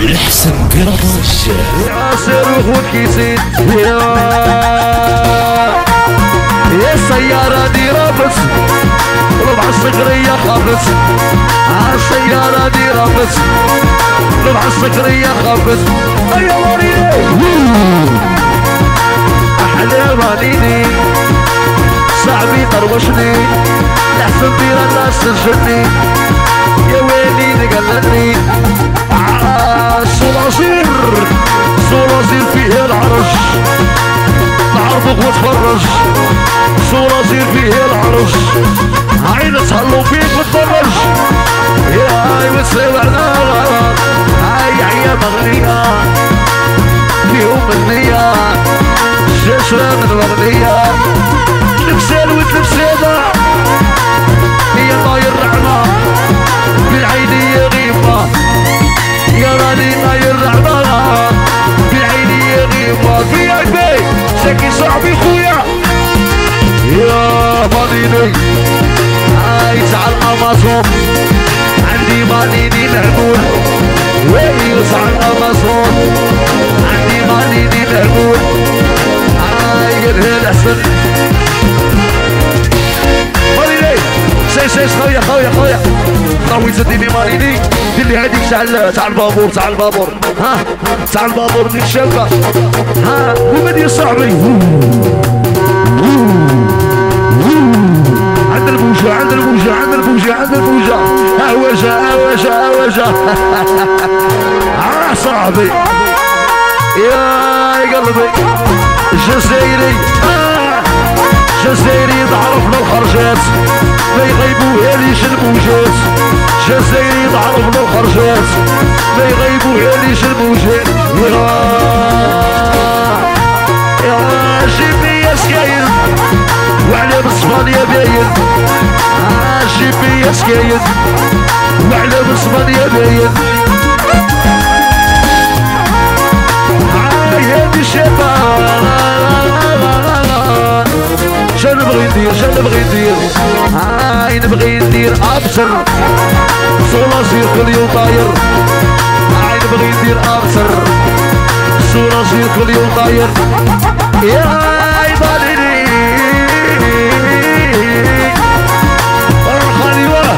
الحسن قراش يا صاروخ والكيسين يا السيارة دي رابط ربع الصقرية خافت السيارة دي رابط ربع الصقرية خافت يا مريني أحلى مانيني صاحبي طروشني لحسن دير الناس تنشدني يا ويلي تقلدني صلاصير صلاصير فيه العرش تعرضك وتفرج صلاصير فيه العرش عين تهلو فيك وتفرج يا هاي وتسمعنا هاي عيا مغنية فيهم النية شاشرة من الأغنية لبسان وتلبسانة هي طاير رعمة بالعينية غيبة يا راني طاير رعمة بالعينية غيبة في عيني شكي صاحبي خويا يا مانيني هاي تعال أمازون عندي مانيني العقول وي تعال أمازون عندي مانيني العقول هاي قدها الأحسن مانيني سيس خويا خوي تديني مانيني دير لي هذيك تاع البابور تاع البابور ها تاع البابور ديك الشابة ها ومن يا صاحبي عند البوجة عند البوجة عند البوجة عند البوجة هواجة صاحبي يا قلبي جزائري جزائري تعرفنا الخرجات ما يغيبوها ليش الموجات جزائري تعرفنا الخرجات ما يغيبوها ليش الموجات يا جيبي يا سكاين وعلى بصفانيا باين جيبي يا سكاين وعلى بصفانيا باين هادي الشابة شنو نبغي ندير هاي نبغي ندير ابصر صلاصير كل يوم طاير هاي نبغي ندير ابصر صلاصير كل يوم طاير يا هاي باليني خلي ورا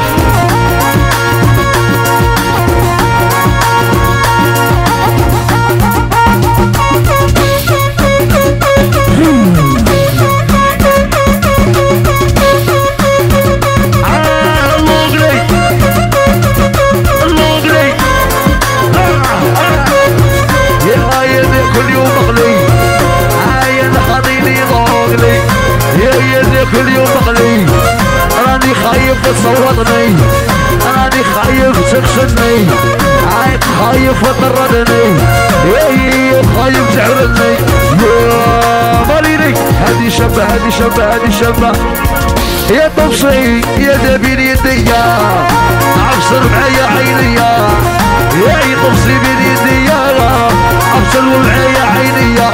كل يوم مغلي راني خايف تصوتني راني خايف تغسلني خايف تطردني خايف تعرضني يا ماليني هادي شابة يا طفصي يا دابين يديا ابصر معايا عينيا يا طفصي بين يديا ابصر معايا عينيا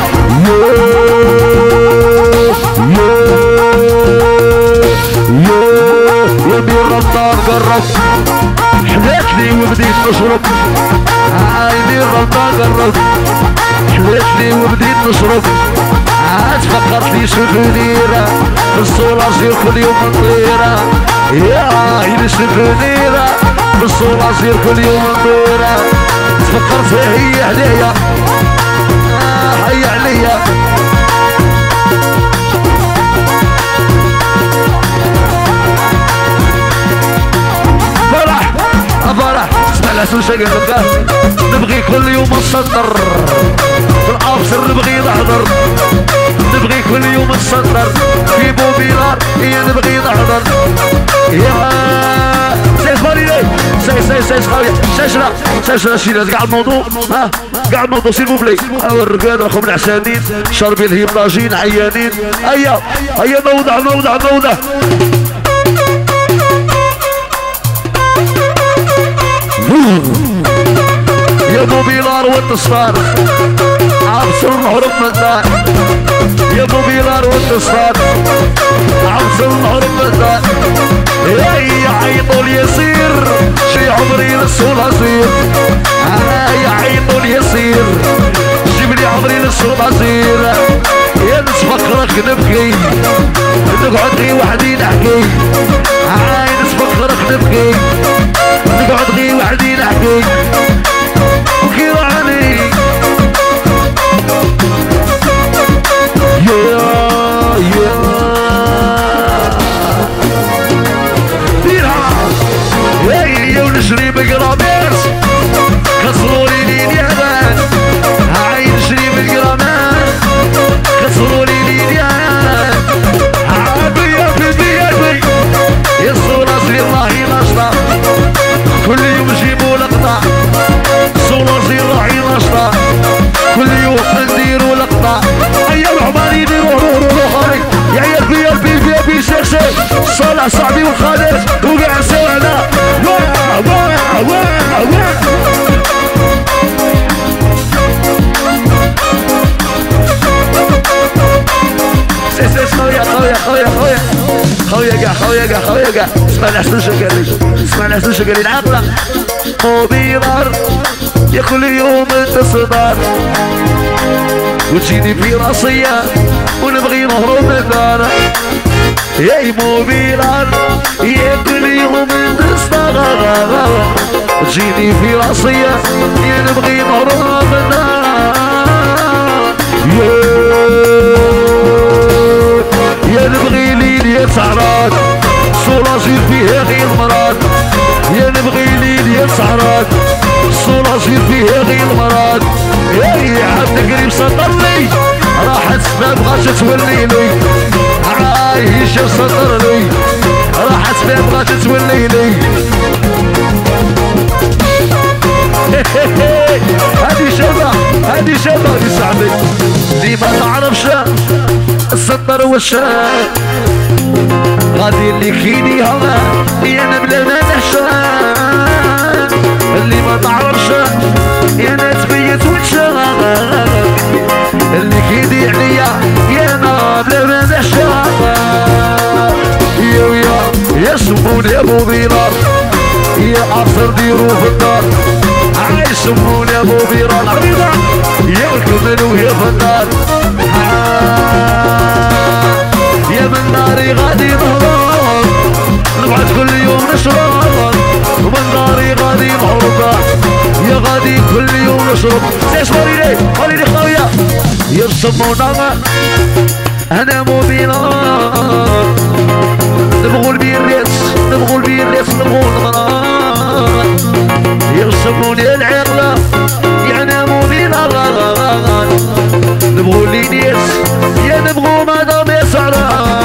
يا بير رمضان قرب حلاتلي وبديت نشرب هاي بير رمضان قرب حلاتلي وبديت نشرب عاد فكرت لي سفنيرة في الصلاصير كل يوم نطيرة يا عيني سفنيرة في الصلاصير كل يوم نطيرة تفكرت هي عليا هي عليا فرح اسمع العسل شقق الباب نبغي كل يوم نصدر في الابصر نبغي نحضر نبغي كل يوم نصدر في موبيلار هي نبغي نحضر يا سيس ماريني سيس خويا سيسنا شيلات كاع الموضوع ها كاع الموضوع سير بوبلي الرقاد راكم العسانين شاربين الهيبلاجين عيانين هيا موضع يا ابو بيلار والتصفار عبصر الحرم من دار يا ابو بيلار والتصفار عبصر الحرم من دار يا عيطوا اليسير شي عمري للسول عصير يا عين اليسير جيب لي عمري نشرب عصير يا نتفكرك نبكي نقعد غي وحدي نحكي عاين نتفكرك نبكي نقعد غي وحدي نحكي وكيراني يا ديرها ونشري بقرامات كسرولي لي اليابان هاي نشري بالقرامات كسرولي لي اليابان عابية في بيدي الصورة زي الله نشطة كل يوم نجيبوا لقطة صورة زي الله نشطة كل يوم نديروا لقطة أيام العمالي يديروا روحي يا عيال بي شيخ صالح صاحبي وخالد وقع سوانا خويا قاع اسمع الحسن شو قال لي العقلة مو بيضار يا كل يوم انت صدار وتجيني في راسية ونبغي نهرب من الدار يا مو بيضار يا كل يوم انت صدار وتجيني في راسية يا نبغي نهرب من الدار يا نبغي ليل يا سعرات صولاجي فيها غير مراد يا نبغي ليل يا سعرات صولاجي فيها غير مراد يا عبد قريب سطر لي راحت ما بغاتش تولي لي عايش سطر لي راحت ما بغاتش تولي لي هادي شابة دي صاحبي اللي ما تعرفش السطر والشام غادي اللي كيدي هذا يا نبلا ما نحشان اللي ما تعرفش يا نتبيت وتشغل اللي كيدي عليا يا نبلا ما نحشان يا سموني ابو بلال يا عصر ديرو في الدار عايش سموني ابو بلال عريضة يا الكمل وهي في الدار يا من ناري غادي نهضر نبعد كل يوم نشرب ومن ناري غادي نهرب يا غادي كل يوم نشرب ليش مالي خويا يرسمونا انا مو بينار نبغوا البيريس نبغوا المرار يرسموني العقلة يعني مو بينار نبغوا اللي نيس يا نبغوا مدام يسعران